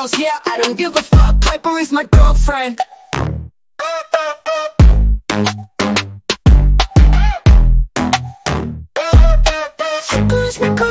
girls, yeah, I don't give a fuck. Piper is my girlfriend. Piper is my girlfriend.